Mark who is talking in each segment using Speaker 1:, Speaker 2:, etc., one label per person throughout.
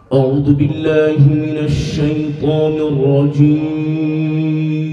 Speaker 1: أعوذ بالله من الشيطان الرجيم.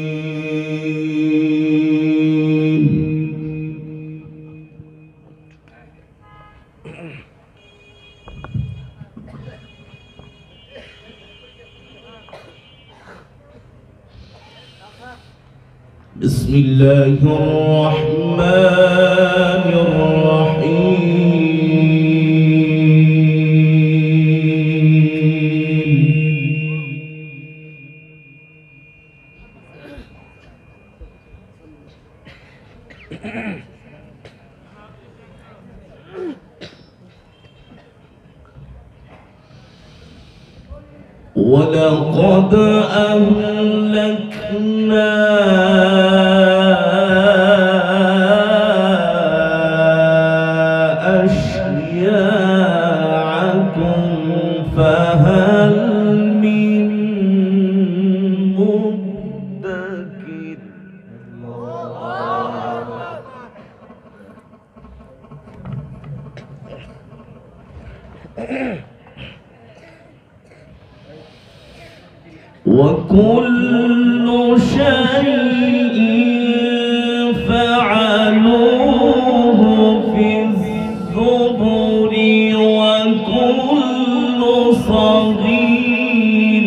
Speaker 1: بسم الله الرحمن الرحيم. ولقد أهلكنا أشياعكم فهل من مدكر. وكل شيء فعلوه في الزبر وكل صغير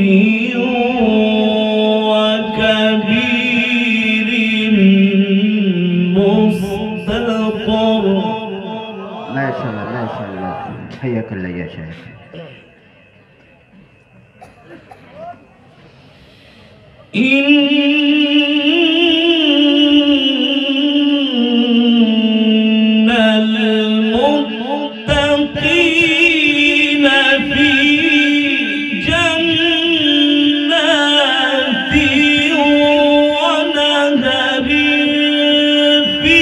Speaker 1: وكبير مستقر.
Speaker 2: ما شاء الله ما شاء الله، حياك الله يا شيخ.
Speaker 1: إن المتقين في جنات ونهر في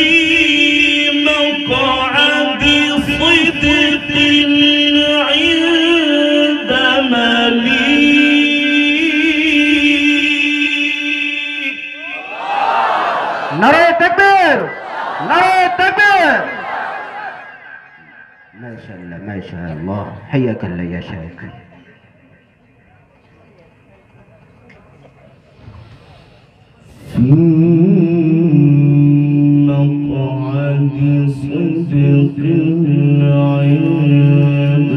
Speaker 1: مقعد صدق عند مليك.
Speaker 2: نعرة تكبير، نعرة تكبير. ما شاء الله ما شاء الله، حياك الله يا شيخ.
Speaker 1: في مقعد صدق عند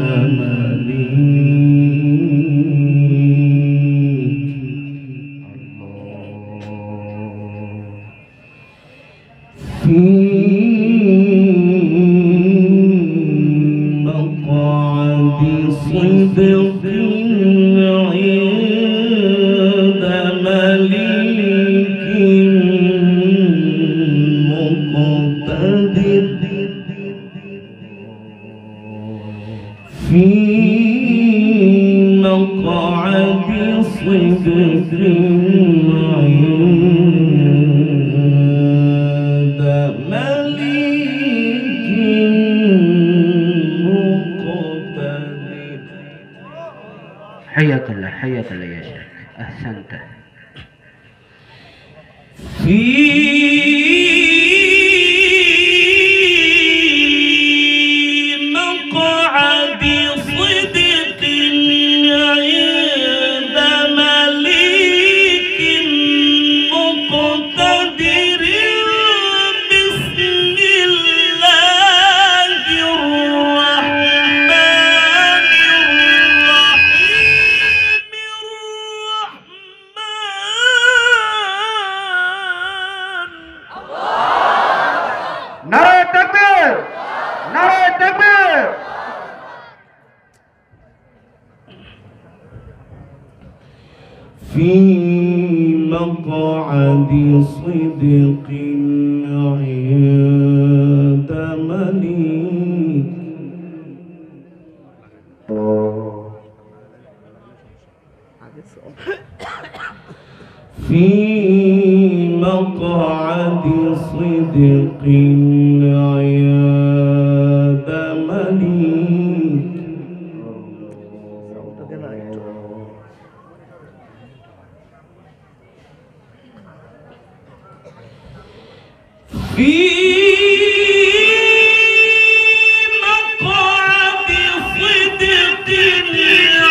Speaker 1: مليك. في مقعد صدق عند مليك مقتدر. في مقعد صدق عند مليك مقتدر.
Speaker 2: حياك الله حياك الله يا شيخ، أحسنت.
Speaker 1: في مقعد صدق عند مليك مقتدر. بسم الله الرحمن الرحيم.
Speaker 2: نعرة تكبير، نعرة تكبير.
Speaker 1: في مقعد صدق عند مليك. في مقعد صدق عند مليك. في مقعد صدق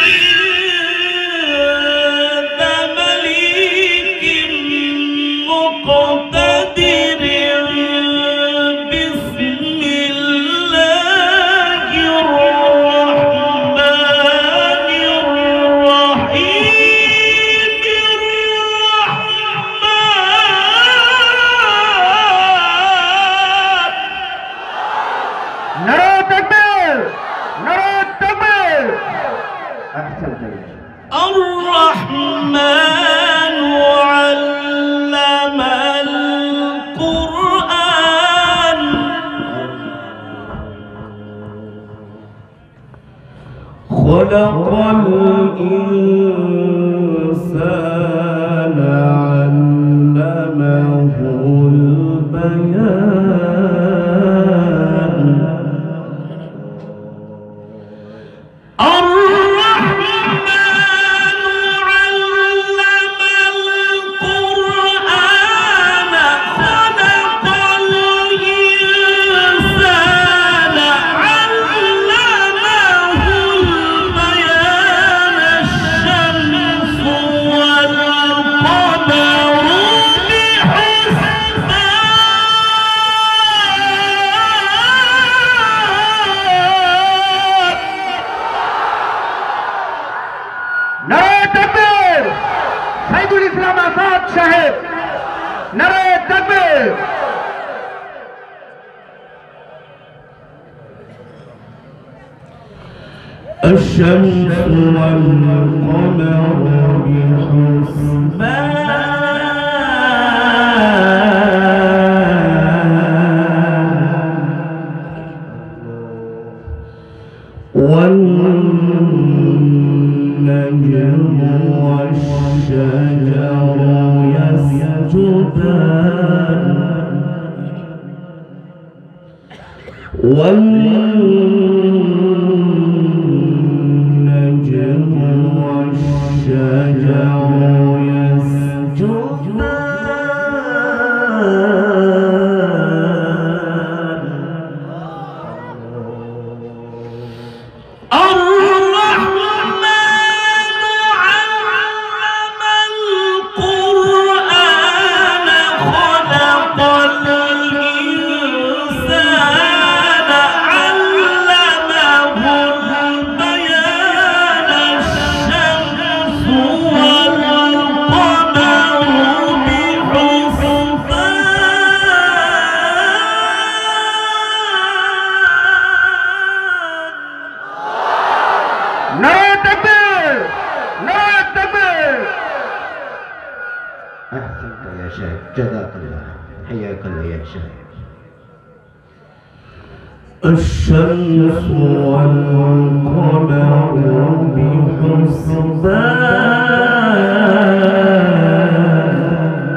Speaker 1: خلق الإنسان علمه البيان الرحمن علم القرآن خلق الإنسان علمه البيان الشمس والقمر
Speaker 3: সাইদুল ইসলাম আজাদ সাহেব, নারায়ে তাকবীর।
Speaker 1: الشمس والقمر بحسبان والنجم والشجر يسجدان والنجم والشجر
Speaker 2: أحسنت يا شيخ، جزاك الله، حياك الله يا شيخ.
Speaker 1: الشمس والقمر بحسبان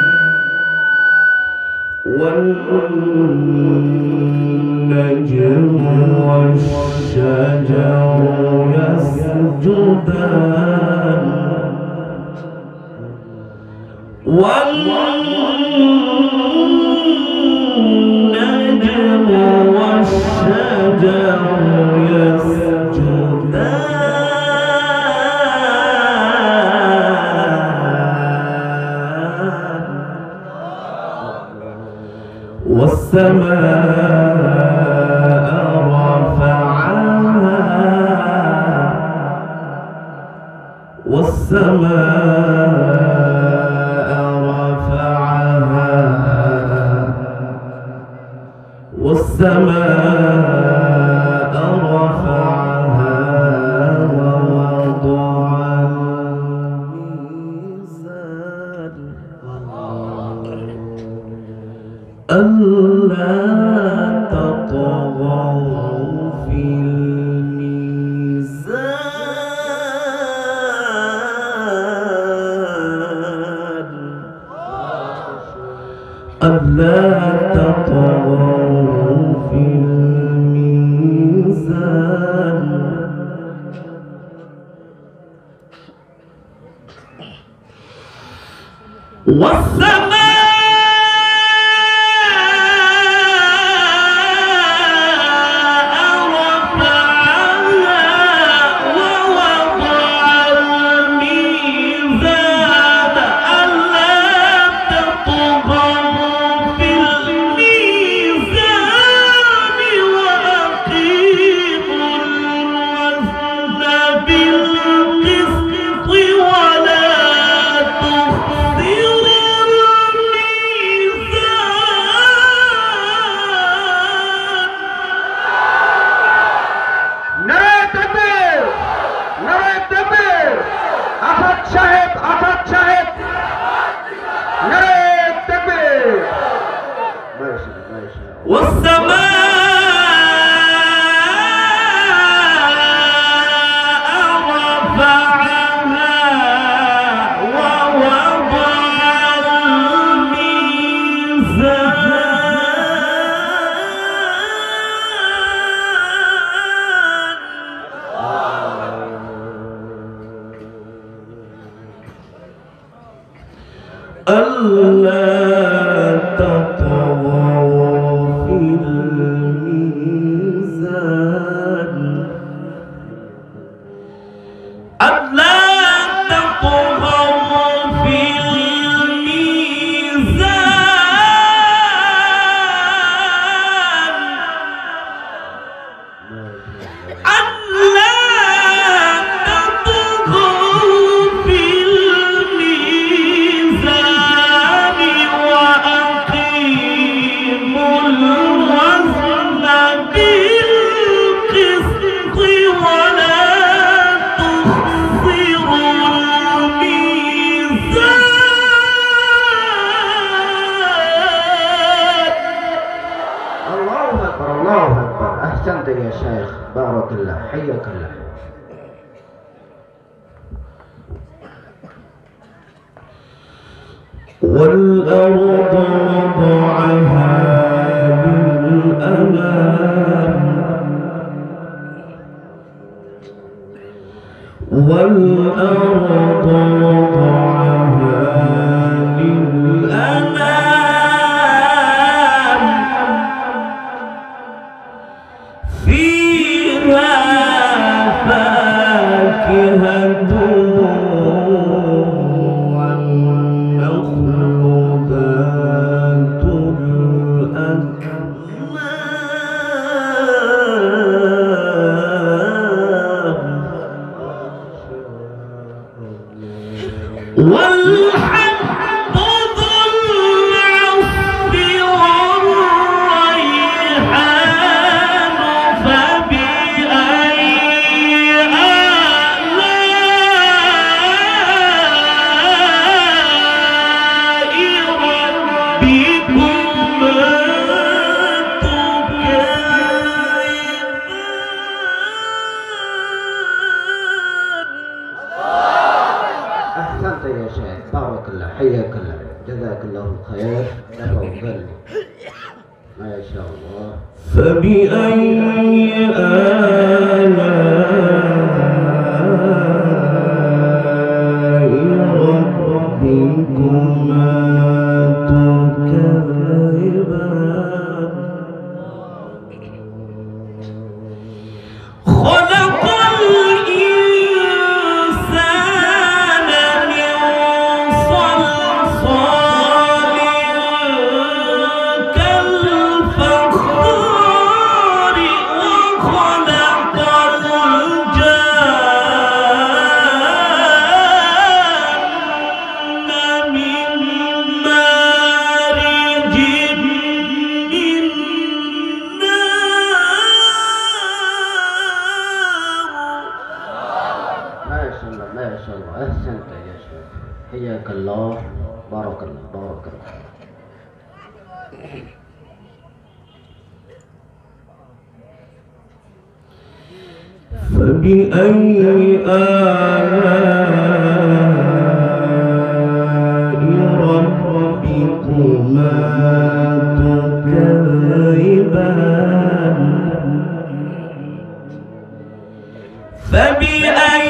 Speaker 1: والنجم والشجر يسجدان والنجم والشجر يسجدان والسماء رفعها والسماء رفعها ووضع الميزان ألا تطغوا في الميزان ألا تطغوا في الميزان والسماء بالقسط ولا تخسروا
Speaker 2: أحسنت يا شيخ، بارك الله، حياك الله.
Speaker 1: والأرض وضعها للأنام والأرض وضعها للأنام فيها فاكهة والحب ذو العصف والريحان فبأي آلاء ربكما
Speaker 2: أحسنت يا شيخ، بارك الله، حياك الله، جزاك الله الخير، تفضل. ما شاء الله.
Speaker 1: فبأي آلاء ربكما تكذبان خلق الإنسان من صلصال كالفخار وخلق الجان من مارج من نار.
Speaker 2: ما شاء الله، ما شاء الله، أحسنت يا شيخ، حياك الله، بارك الله، بارك الله.
Speaker 1: فبأي آلاء ربكما تكذبان فبأي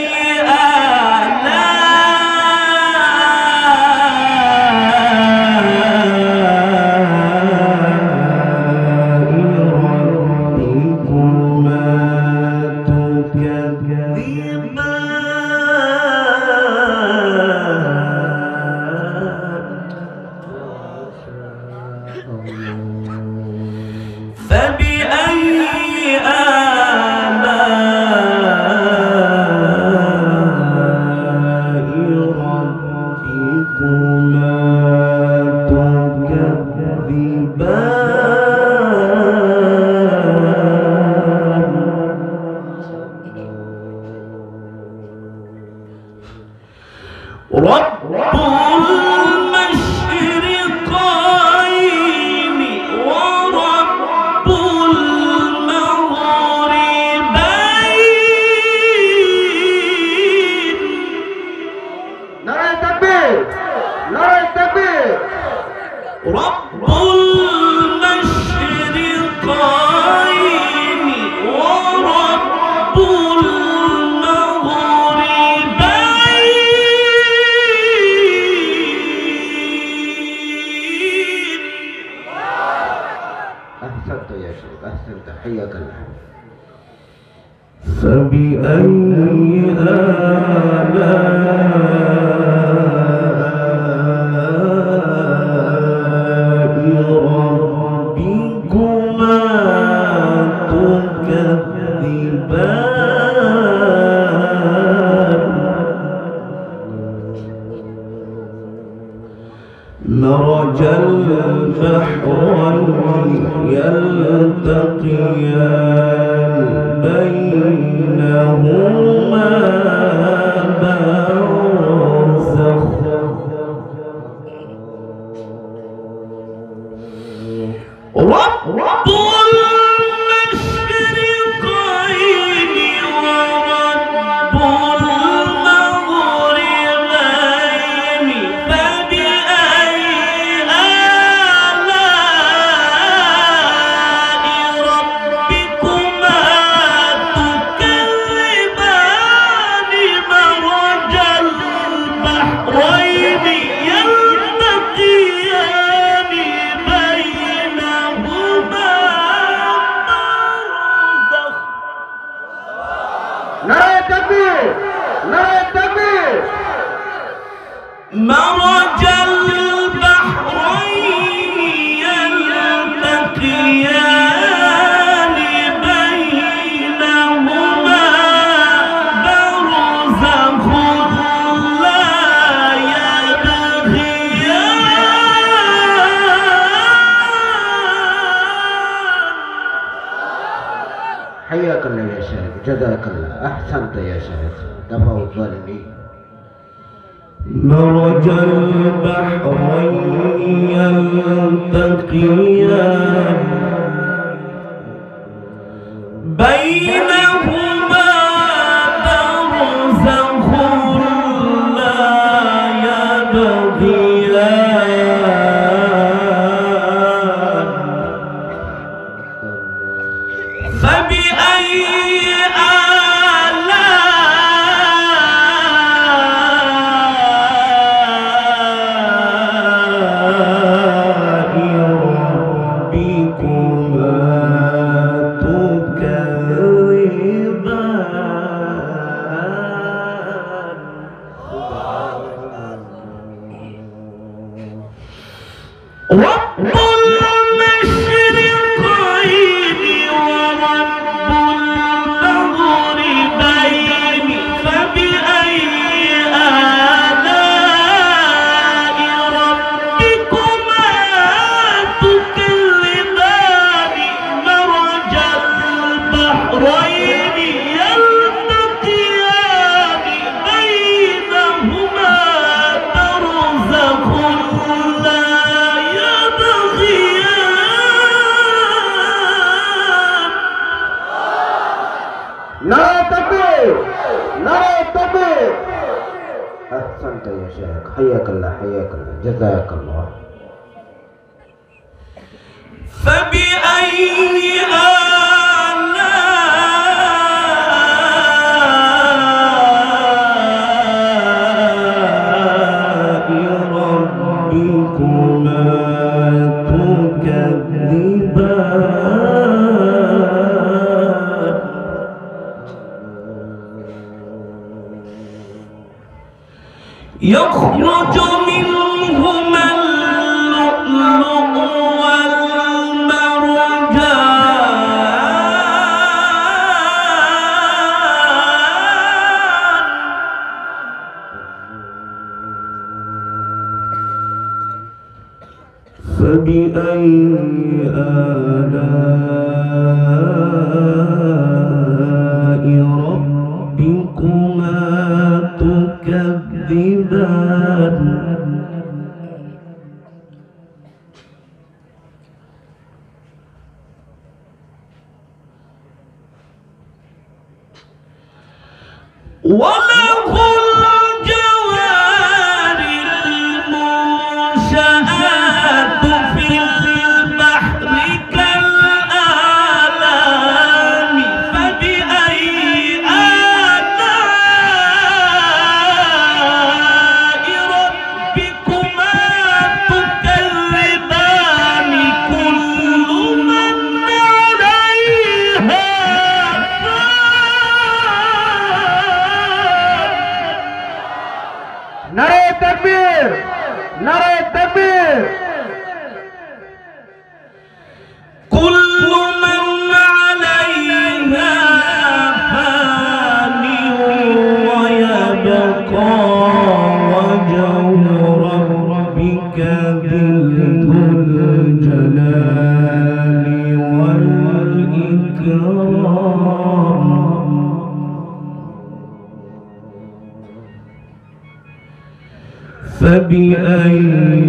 Speaker 1: فبأي آلاء ربكما تكذبان رب المشرقين ورب المغربين.
Speaker 3: نعرة التكبير، نعرة التكبير.
Speaker 1: رب المشرقين ورب المغربين.
Speaker 2: أحسنت يا شيخ، أحسنت، حياك الله.
Speaker 1: فبأي آلاء ربكما تكذبان مرج البحرين يلتقيان بينهما برزخ رب المشرقين ورب المغربين فبأي آلاء ربكما تكذبان مرج البحرين يلتقيان بينهما برزخ
Speaker 3: নারায়ে তাকবীর নারায়ে তাকবীর
Speaker 1: مرج البحرين يلتقيان بينهما برزخ لا يبغيان
Speaker 2: حياك الله يا شيخ، جزاك الله، أحسنت يا شيخ، دفع الظالمين.
Speaker 1: مرج البحرين يلتقيان بينهما برزخ لا يبغيان فبأي آلاء ربكما تكذبان رب المشرقين ورب المغربين فبأي آلاء ربكما تكذبان مرج البحرين يلتقيان بينهما برزخ لا
Speaker 3: নারায়ে তাকবীর নারায়ে তাকবীর
Speaker 2: أحسنت يا شيخ، حياك الله حياك الله، جزاك الله.
Speaker 1: فبأي آلاء ربكما تكذبان يخرج منهما اللؤلؤ والمرجان فبأي آلاء ربكما تكذبان وله الجوار المنشآت في البحر كالأعلام فبأي آلاء ربكما تكذبان كل من عليها
Speaker 3: নারায়ে তাকবীর নারায়ে তাকবীর
Speaker 1: كل من عليها فبأي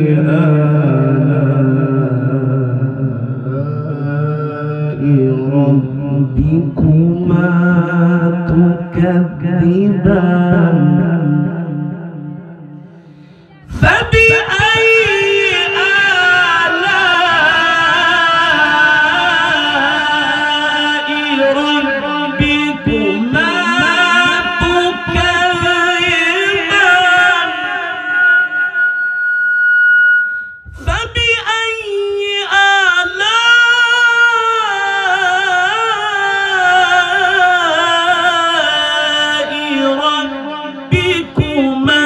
Speaker 1: آلاء ربكما تكذبان فبأي آلاء ربكما تكذبان فبأي آلاء ربكما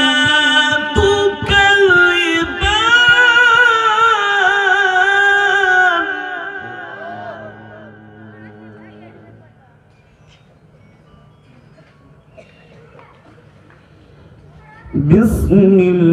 Speaker 1: بسم الله